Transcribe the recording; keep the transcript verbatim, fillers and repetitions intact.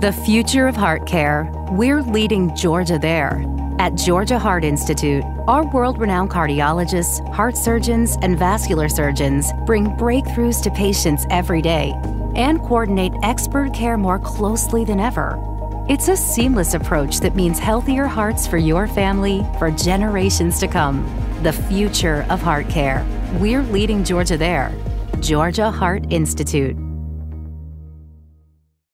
The future of heart care. We're leading Georgia there. At Georgia Heart Institute, our world-renowned cardiologists, heart surgeons, and vascular surgeons bring breakthroughs to patients every day and coordinate expert care more closely than ever. It's a seamless approach that means healthier hearts for your family for generations to come. The future of heart care. We're leading Georgia there. Georgia Heart Institute.